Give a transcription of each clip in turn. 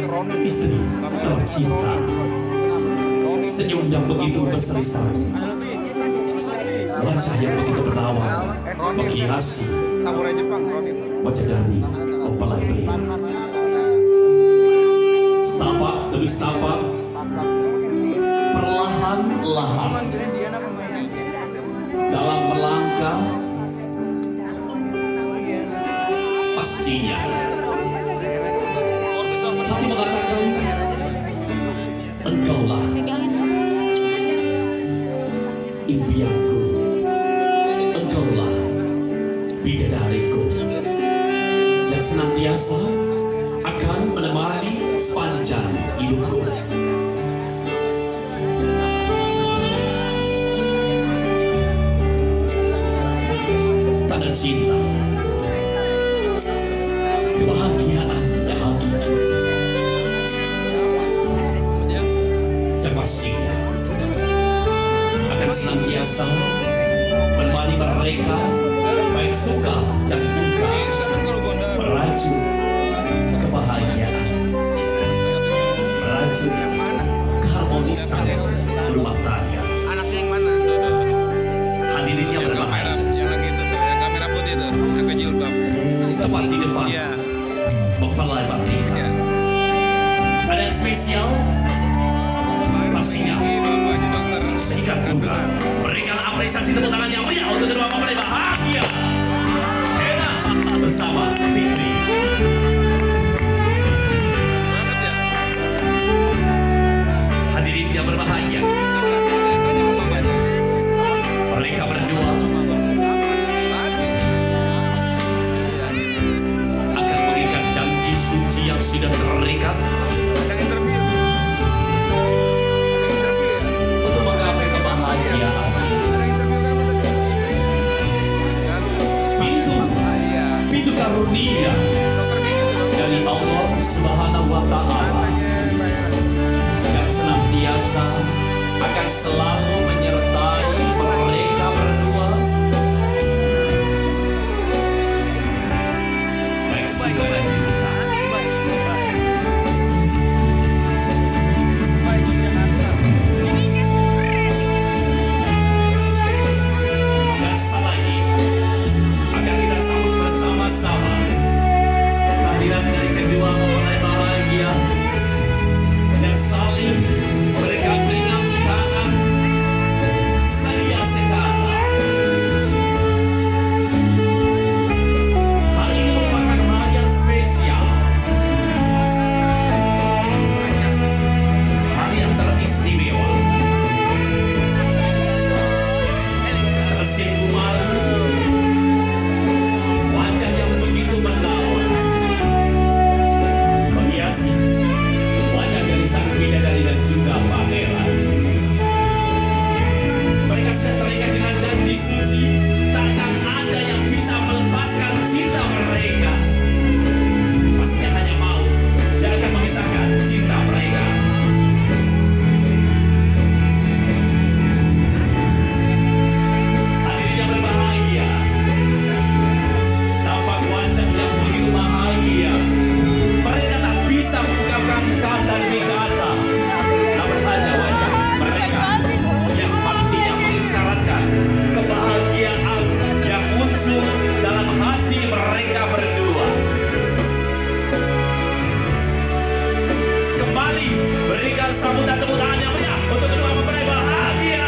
istri tercinta. Senyum yang begitu berseri-seri, wajah yang begitu menawan, menghiasi wajah dari mempelai pria. Setapak demi setapak, perlahan-lahan dalam melangkah, pastinya hati mengatakan, engkaulah impianku, engkaulah bidadariku yang senantiasa akan menemani sepanjang hidupku. Tanda cinta, kebahagiaan yang hakiki, dan pastinya akan senantiasa menemani mereka baik suka dan duka, meraju kebahagiaan, meraju keharmonisan rumah tangga. Anaknya yang mana? Hadirin yang berbahagia, Yang kamera putih tuh, yang ke jilbab. tepat di depan Iya. mempelai pernikahan. Iya. Ada yang spesial, pastinya Bapaknya dokter. seikat bunga. Berikan apresiasi tepuk tangan yang meriah untuk kedua mempelai bahagia. Ena bersama Fikri. Banget ya. Hadirin yang berbahagia, mereka berdua akan mengikat janji suci yang sudah terikat untuk menggapai kebahagiaan. Pintu karunia dari Allah Subhanahu wa Ta'ala yang senantiasa akan selalu menyertai mereka berdua, baik suka dan duka. Dan selagi akan kita sambut bersama-sama kehadiran dari kedua mempelai bahagia dan saling bergandengan tangan sedia sekata. Hari ini merupakan hari yang spesial, hari yang teristimewa. Tersinggung malu, wajah yang begitu menawan menghiasi wajah dari sang bidadari dan juga pangeran. Mereka sudah terikat dengan janji suci, takkan ada yang bisa melepaskan cinta mereka. Pastinya hanya mau dan akan memisahkan cinta mereka. Hadirin yang berbahagia, tampak wajah yang begitu bahagia. Mereka tak bisa mengungkapkan kata demi kata, namun hanya wajah mereka yang pastinya mengisyaratkan kebahagiaan yang muncul dalam hati mereka berdua. Kembali berikan sambutan tepuk tangan yang meriah untuk kedua mempelai bahagia.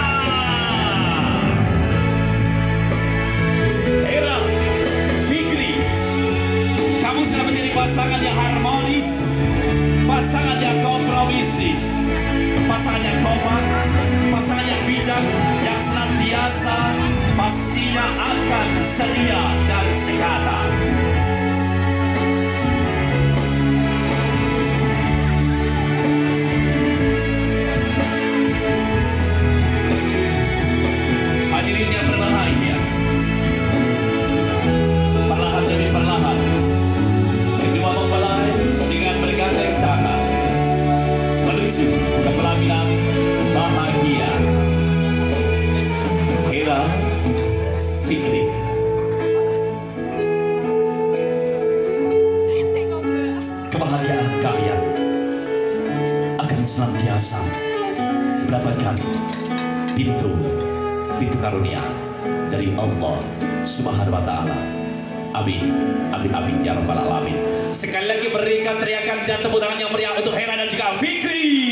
Era, Fikri, kamu sudah menjadi pasangan yang harmonis, pasangan yang kompromisis, pasangan yang kompak, pasangan yang bijak, yang senantiasa pastinya akan setia dan sekata. Hadirin yang berbahagia, perlahan demi perlahan kedua mempelai dengan bergandeng tangan menuju ke pelaminan bahagia. Era, Fikri. Kebahagiaan kalian akan senantiasa mendapatkan pintu karunia dari Allah Subhanahu wa Ta'ala. Amin, amin, amin ya rabbal alamin. Sekali lagi berikan teriakan dan tepuk tangan yang meriah untuk Hera dan juga Fikri.